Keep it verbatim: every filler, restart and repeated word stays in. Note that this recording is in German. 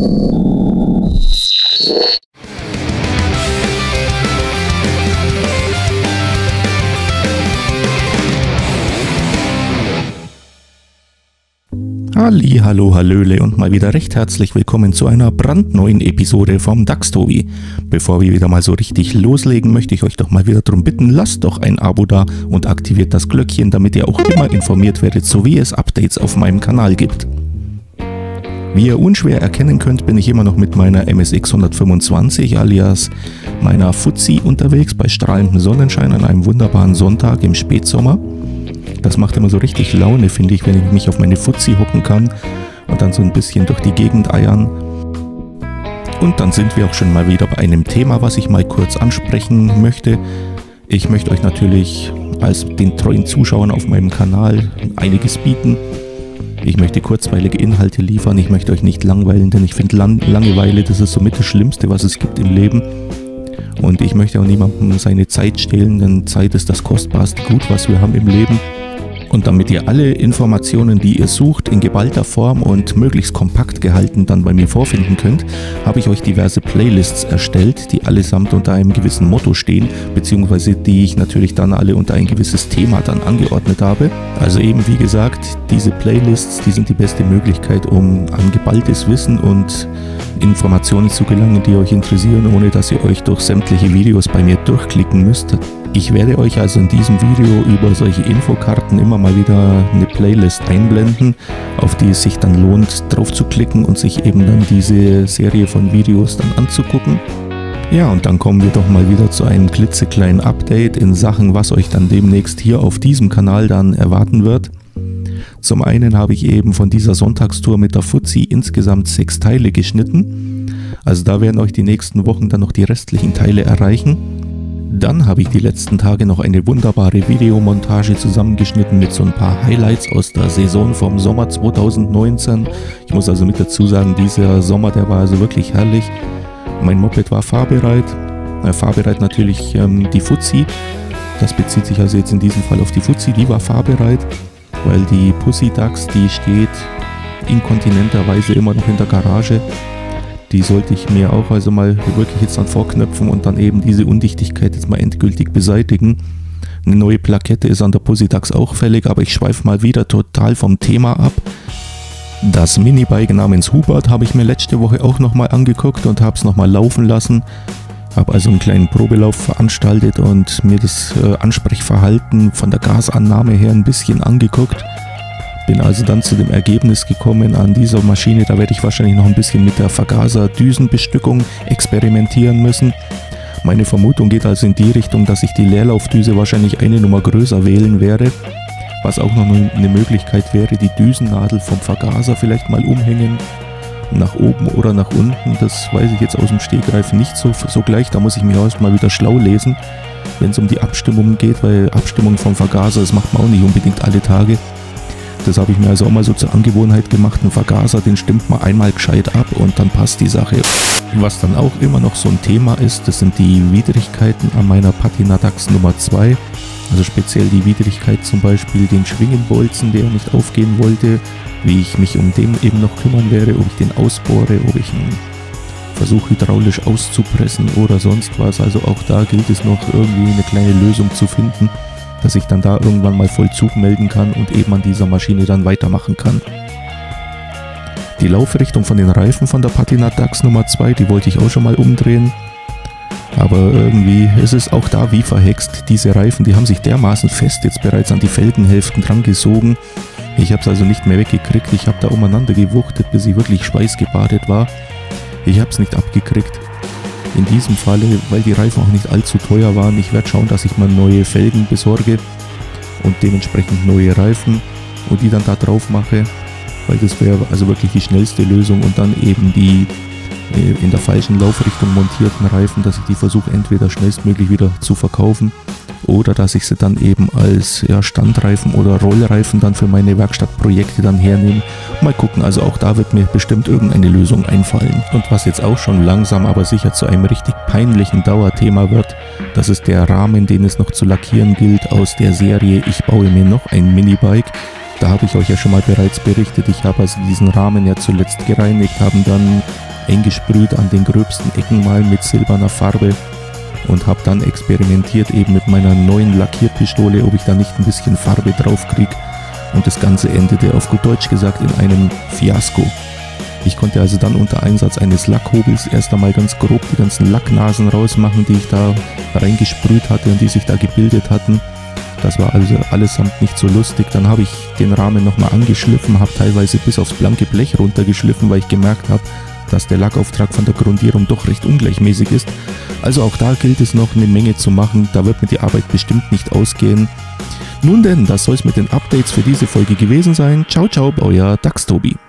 Halli, hallo, hallöle und mal wieder recht herzlich willkommen zu einer brandneuen Episode vom DAX-Tobi. Bevor wir wieder mal so richtig loslegen, möchte ich euch doch mal wieder darum bitten, lasst doch ein Abo da und aktiviert das Glöckchen, damit ihr auch immer informiert werdet, so wie es Updates auf meinem Kanal gibt. Wie ihr unschwer erkennen könnt, bin ich immer noch mit meiner M S X hundertfünfundzwanzig alias meiner Fuzzi unterwegs bei strahlendem Sonnenschein an einem wunderbaren Sonntag im Spätsommer. Das macht immer so richtig Laune, finde ich, wenn ich mich auf meine Fuzzi hocken kann und dann so ein bisschen durch die Gegend eiern. Und dann sind wir auch schon mal wieder bei einem Thema, was ich mal kurz ansprechen möchte. Ich möchte euch natürlich als den treuen Zuschauern auf meinem Kanal einiges bieten. Ich möchte kurzweilige Inhalte liefern, ich möchte euch nicht langweilen, denn ich finde Lang Langeweile, das ist somit das Schlimmste, was es gibt im Leben. Und ich möchte auch niemandem seine Zeit stehlen, denn Zeit ist das kostbarste Gut, was wir haben im Leben. Und damit ihr alle Informationen, die ihr sucht, in geballter Form und möglichst kompakt gehalten dann bei mir vorfinden könnt, habe ich euch diverse Playlists erstellt, die allesamt unter einem gewissen Motto stehen, beziehungsweise die ich natürlich dann alle unter ein gewisses Thema dann angeordnet habe. Also eben wie gesagt, diese Playlists, die sind die beste Möglichkeit, um an geballtes Wissen und Informationen zu gelangen, die euch interessieren, ohne dass ihr euch durch sämtliche Videos bei mir durchklicken müsst. Ich werde euch also in diesem Video über solche Infokarten immer mal wieder eine Playlist einblenden, auf die es sich dann lohnt, drauf zu klicken und sich eben dann diese Serie von Videos dann anzugucken. Ja, und dann kommen wir doch mal wieder zu einem klitzekleinen Update in Sachen, was euch dann demnächst hier auf diesem Kanal dann erwarten wird. Zum einen habe ich eben von dieser Sonntagstour mit der Fuzzi insgesamt sechs Teile geschnitten. Also da werden euch die nächsten Wochen dann noch die restlichen Teile erreichen. Dann habe ich die letzten Tage noch eine wunderbare Videomontage zusammengeschnitten mit so ein paar Highlights aus der Saison vom Sommer zweitausendneunzehn. Ich muss also mit dazu sagen, dieser Sommer, der war also wirklich herrlich. Mein Moped war fahrbereit. Äh, fahrbereit natürlich ähm, die Fuzzi. Das bezieht sich also jetzt in diesem Fall auf die Fuzzi, die war fahrbereit. Weil die Pussy Dax, die steht inkontinenterweise immer noch in der Garage. Die sollte ich mir auch also mal wirklich jetzt dann vorknöpfen und dann eben diese Undichtigkeit jetzt mal endgültig beseitigen. Eine neue Plakette ist an der Pussy Dax auch fällig, aber ich schweife mal wieder total vom Thema ab. Das Minibike namens Hubert habe ich mir letzte Woche auch nochmal angeguckt und habe es nochmal laufen lassen. Habe also einen kleinen Probelauf veranstaltet und mir das äh, Ansprechverhalten von der Gasannahme her ein bisschen angeguckt. Bin also dann zu dem Ergebnis gekommen, an dieser Maschine, da werde ich wahrscheinlich noch ein bisschen mit der Vergaser-Düsenbestückung experimentieren müssen. Meine Vermutung geht also in die Richtung, dass ich die Leerlaufdüse wahrscheinlich eine Nummer größer wählen werde. Was auch noch eine Möglichkeit wäre, die Düsennadel vom Vergaser vielleicht mal umhängen. Nach oben oder nach unten, das weiß ich jetzt aus dem Stegreif nicht so, so gleich, da muss ich mich erstmal wieder schlau lesen, wenn es um die Abstimmungen geht, weil Abstimmung vom Vergaser, das macht man auch nicht unbedingt alle Tage. Das habe ich mir also auch mal so zur Angewohnheit gemacht, einen Vergaser, den stimmt man einmal gescheit ab und dann passt die Sache. Was dann auch immer noch so ein Thema ist, das sind die Widrigkeiten an meiner Patina Dax Nummer zwei, also speziell die Widrigkeit zum Beispiel den Schwingenbolzen, der nicht aufgehen wollte, wie ich mich um den eben noch kümmern werde, ob ich den ausbohre, ob ich ihn versuche hydraulisch auszupressen oder sonst was. Also auch da gilt es noch irgendwie eine kleine Lösung zu finden, dass ich dann da irgendwann mal Vollzug melden kann und eben an dieser Maschine dann weitermachen kann. Die Laufrichtung von den Reifen von der Patina Dax Nummer zwei, die wollte ich auch schon mal umdrehen. Aber irgendwie ist es auch da wie verhext. Diese Reifen, die haben sich dermaßen fest jetzt bereits an die Felgenhälften dran gesogen. Ich habe es also nicht mehr weggekriegt. Ich habe da umeinander gewuchtet, bis ich wirklich schweißgebadet war. Ich habe es nicht abgekriegt. In diesem Falle, weil die Reifen auch nicht allzu teuer waren, ich werde schauen, dass ich mal neue Felgen besorge und dementsprechend neue Reifen und die dann da drauf mache, weil das wäre also wirklich die schnellste Lösung und dann eben die äh, in der falschen Laufrichtung montierten Reifen, dass ich die versuche entweder schnellstmöglich wieder zu verkaufen oder dass ich sie dann eben als ja, Standreifen oder Rollreifen dann für meine Werkstattprojekte dann hernehme. Mal gucken, also auch da wird mir bestimmt irgendeine Lösung einfallen. Und was jetzt auch schon langsam aber sicher zu einem richtig peinlichen Dauerthema wird, das ist der Rahmen, den es noch zu lackieren gilt aus der Serie Ich baue mir noch ein Minibike. Da habe ich euch ja schon mal bereits berichtet, ich habe also diesen Rahmen ja zuletzt gereinigt, haben dann eingesprüht an den gröbsten Ecken mal mit silberner Farbe und habe dann experimentiert eben mit meiner neuen Lackierpistole, ob ich da nicht ein bisschen Farbe drauf kriege, und das Ganze endete auf gut Deutsch gesagt in einem Fiasko. Ich konnte also dann unter Einsatz eines Lackhobels erst einmal ganz grob die ganzen Lacknasen rausmachen, die ich da reingesprüht hatte und die sich da gebildet hatten. Das war also allesamt nicht so lustig. Dann habe ich den Rahmen nochmal angeschliffen, habe teilweise bis aufs blanke Blech runtergeschliffen, weil ich gemerkt habe, dass der Lackauftrag von der Grundierung doch recht ungleichmäßig ist. Also auch da gilt es noch eine Menge zu machen, da wird mir die Arbeit bestimmt nicht ausgehen. Nun denn, das soll es mit den Updates für diese Folge gewesen sein. Ciao, ciao, euer DachsTobi.